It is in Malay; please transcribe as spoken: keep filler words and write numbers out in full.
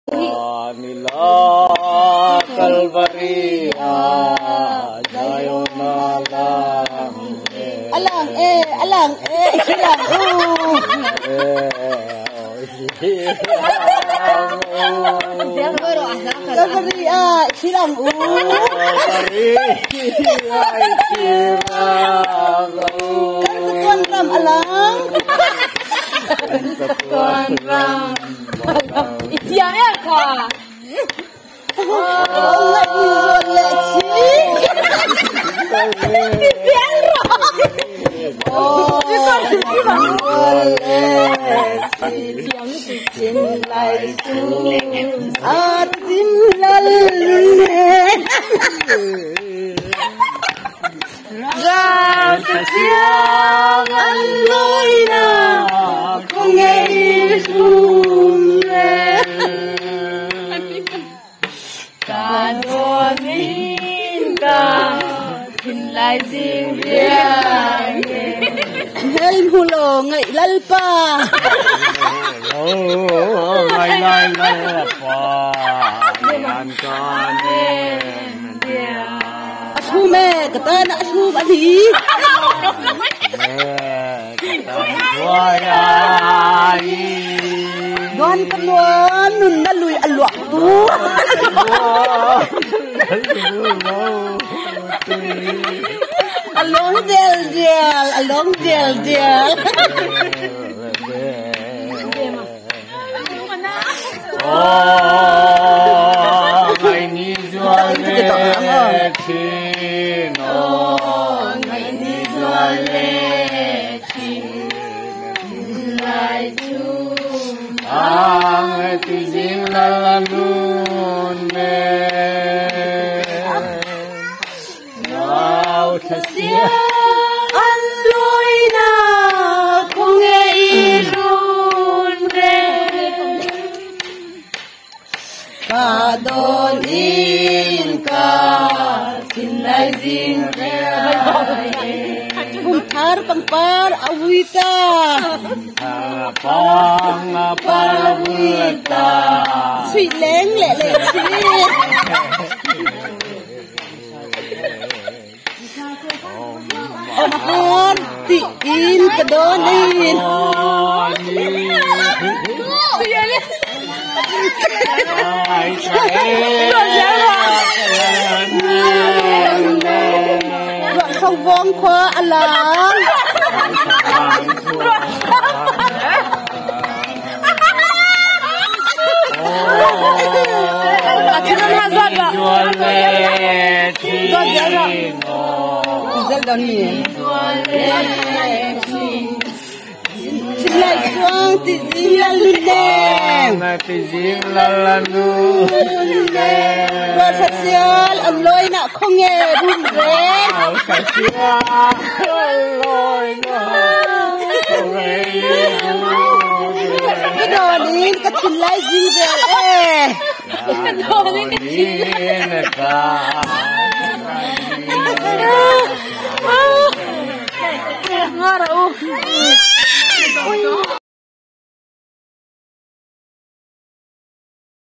Nila Kalvaria Jayonalang Alang eh alang eh silang Kalvaria silang Satuan ram alang Satuan ram Isiannya apa? Oh, isolasi. Isian roh. Oh, isolasi. Cinlai sun, arjin lalune. Rakyat aloina, kongeisunle. Kadoninka, kinlai singbiang. Hel hulo ngai lalpa. Oh, lai lai lai pa, nan kanen dia. Asu me, kata nak asu bali. Wayai. Gon keluar nun dalui aluak tu. Along del del, along del del. Oh, ngày ni juale chin, oh, ngày ni juale chin, lai tu, ang tijing lalanun me, now tasya. Aloina kongeisun re. Kadonin ka sinlai zing re. Kumtar pampar awita. Pang parwita. Sui leng le le sui. Omahon tiin kadonin. Không vong khoa alang. Dal doni. Silai suang tizing lalune. Tizing lalanu. Sosial aloi nak konge rumre. Sosial aloi nak konge rumre. Kadonin kacilai zingre eh. Kadonin ka. Ngara uh.